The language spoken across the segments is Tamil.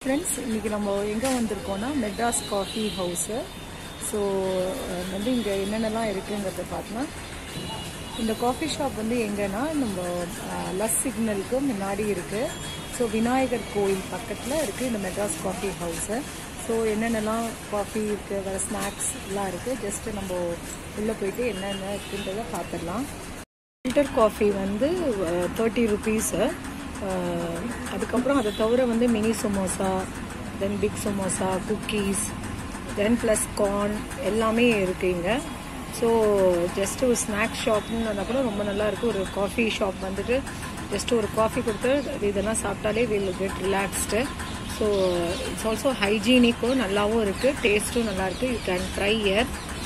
Friends, இன்னைக்கு நம்ம எங்க வந்திருக்கோம்னா மெட்ராஸ் காஃபி ஹவுஸ். ஸோ வந்து இங்கே என்னென்னலாம் இருக்குங்கிறத பார்த்தோன்னா, இந்த காஃபி ஷாப் வந்து எங்கன்னா நம்ம லஸ் சிக்னலுக்கு முன்னாடி இருக்குது. ஸோ விநாயகர் கோயில் பக்கத்தில் இருக்குது இந்த மெட்ராஸ் காஃபி ஹவுஸு. ஸோ என்னென்னலாம் காஃபி இருக்குது, வேறு ஸ்நாக்ஸ் எல்லாம் இருக்குது. ஜஸ்ட்டு நம்ம உள்ளே போயிட்டு என்னென்ன இருக்குன்றதை பார்த்துடலாம். ஃபில்டர் காஃபி வந்து 30 rupees. அதுக்கப்புறம் அதை தவிர வந்து mini samosa, then big samosa, cookies, then plus corn எல்லாமே இருக்குங்க. ஸோ ஜஸ்ட்டு ஒரு ஸ்நாக் ஷாப்னு வந்தால் கூட ரொம்ப நல்லாயிருக்கு. ஒரு காஃபி ஷாப் வந்துட்டு ஜஸ்ட்டு ஒரு காஃபி கொடுத்து இதெல்லாம் சாப்பிட்டாலே will get relaxed. So it's also ஹைஜீனிக்கும் நல்லாவும் இருக்குது, டேஸ்ட்டும் நல்லாயிருக்கு. You can try here.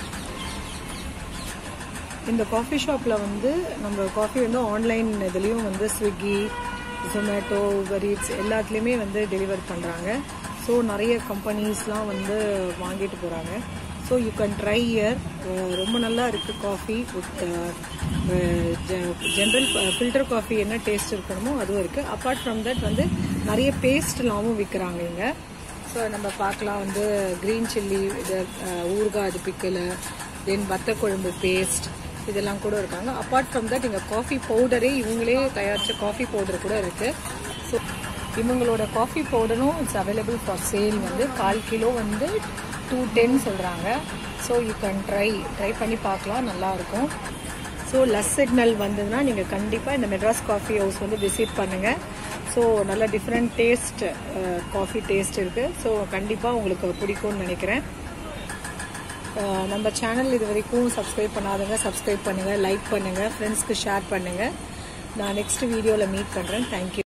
இந்த காஃபி ஷாப்பில் வந்து நம்ம காஃபி வந்து ஆன்லைன் இதுலேயும் வந்து ஸ்விக்கி, ஜொமேட்டோ, உபர் ஈட்ஸ் எல்லாத்துலேயுமே வந்து டெலிவர் பண்ணுறாங்க. ஸோ நிறைய கம்பெனிஸ்லாம் வந்து வாங்கிட்டு போகிறாங்க. So you can try here. ரொம்ப நல்லா இருக்குது coffee. With general filter coffee என்ன டேஸ்ட் இருக்கணுமோ அதுவும் இருக்குது. அப்பார்ட் ஃப்ரம் தட் வந்து நிறைய பேஸ்ட்லாமும் விற்கிறாங்க இங்கே. ஸோ நம்ம பார்க்கலாம் வந்து க்ரீன் சில்லி, இது ஊறுகாய், அது பிக்கல், தென் வத்த குழம்பு பேஸ்ட் இதெல்லாம் கூட இருக்காங்க. அப்பார்ட் ஃப்ரம் தட் இங்கே காஃபி பவுடரே இவங்களே தயாரித்த காஃபி பவுடர் கூட இருக்குது. ஸோ இவங்களோட காஃபி பவுடரும் இட்ஸ் அவைலபிள் ஃபார் சேல். வந்து 1/4 கிலோ வந்து 210 சொல்கிறாங்க. ஸோ யூ கேன் ட்ரை பண்ணி பார்க்கலாம், நல்லாயிருக்கும். ஸோ லஸ் சிக்னல் வந்ததுன்னா நீங்கள் கண்டிப்பாக இந்த மெட்ராஸ் காஃபி ஹவுஸ் வந்து விசிட் பண்ணுங்கள். ஸோ நல்ல டிஃப்ரெண்ட் டேஸ்ட் காஃபி டேஸ்ட் இருக்குது. ஸோ கண்டிப்பாக உங்களுக்கு பிடிக்கும்னு நினைக்கிறேன். நம்ம சேனல் இது வரைக்கும் சப்ஸ்கிரைப் பண்ணாதவங்க சப்ஸ்கிரைப் பண்ணுங்கள், லைக் பண்ணுங்கள், ஃப்ரெண்ட்ஸ்க்கு ஷேர் பண்ணுங்கள். நான் நெக்ஸ்ட் வீடியோவில் மீட் பண்ணுறேன். தேங்க்யூ.